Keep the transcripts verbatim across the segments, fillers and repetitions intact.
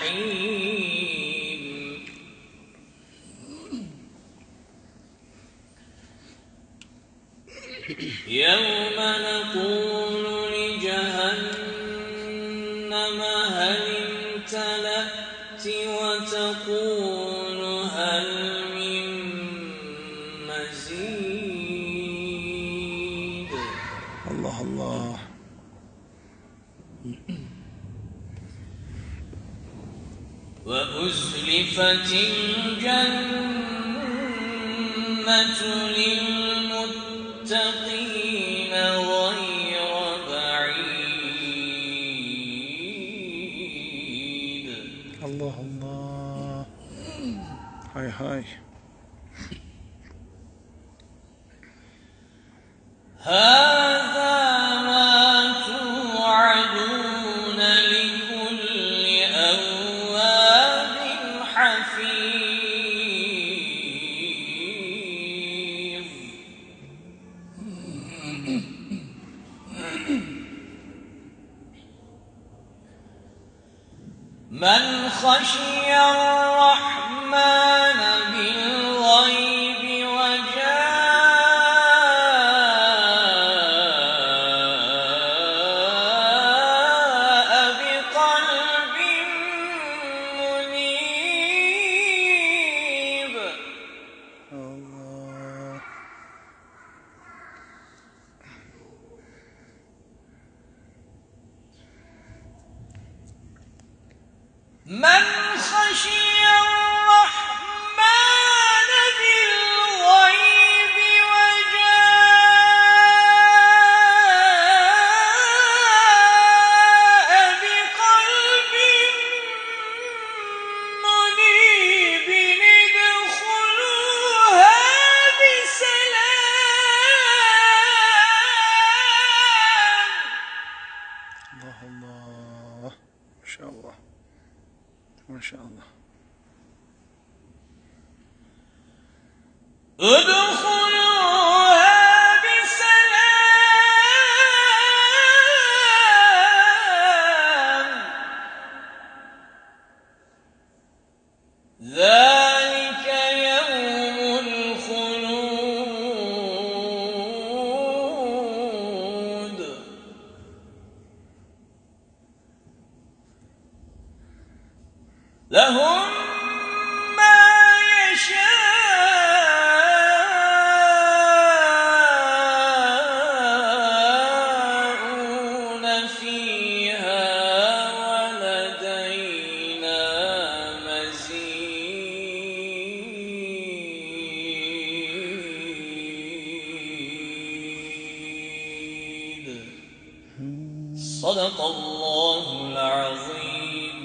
الجحيم يوم نقول لجهنم هل امتلأت وتقول هل من مزيد. الله الله. وأزلفت الجنة للمتقين غير بعيد. الله الله. هاي هاي. هذا ما توعدون لكل أواب حفيظ. من خشي الرحمن بالغيب وجاء بقلب منيب. الله. من خشي الرحمن بالغيب وجاء بقلب منيب ادخلوها بسلام. الله الله. ما شاء الله ما شاء الله. ادخلوها بسلام ذلك يوم الخلود. لهم ما يشاءون فيها ولدينا مزيد. صدق الله العظيم.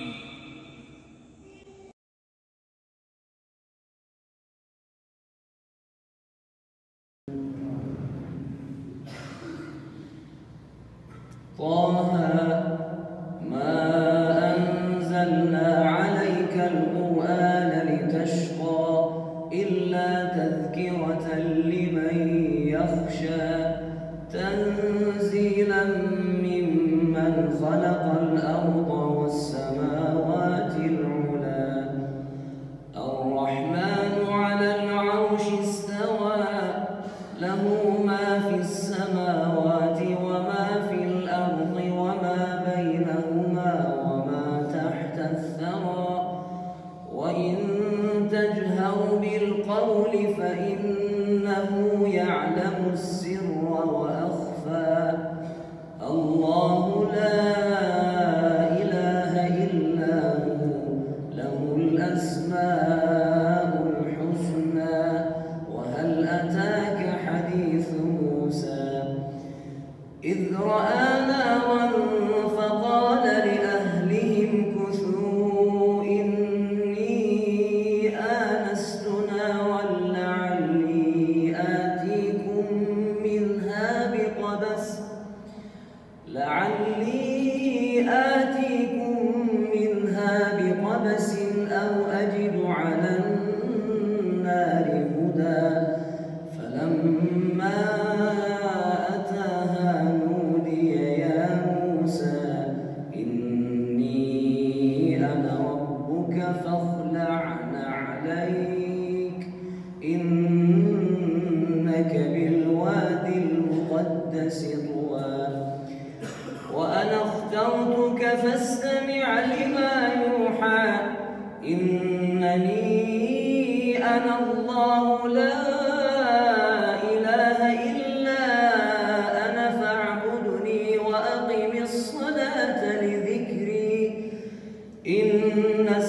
طه ما أنزلنا عليك القرآن لتشقى إلا تذكرة لمن يخشى تنزيلا ممن خلق الأرض والسماوات العلى الرحمن على العرش استوى له ما في السماوات وما في الأرض وما بينهما وما تحت الثرى وإن تجهر بالقول فإنه يعلم السر وأخفى. الله لا إله إلا هو له الأسماء الحسنى. وهل أتاك حديث موسى إذ رأى نارا فقال لأهلهم كثوا إني آنست نارا لعلي آتيكم منها بقبس لعلي آتيكم منها بقبس أو أجد على النار هدى. فلما أتاها نودي يا موسى إني أنا ربك فاخلع نعليك إنك بالواد المقدس طوى وأنا اخترتك فاستمع لما يوحى إنني أنا الله لا إله إلا أنا فاعبدني وأقم الصلاة لذكري إن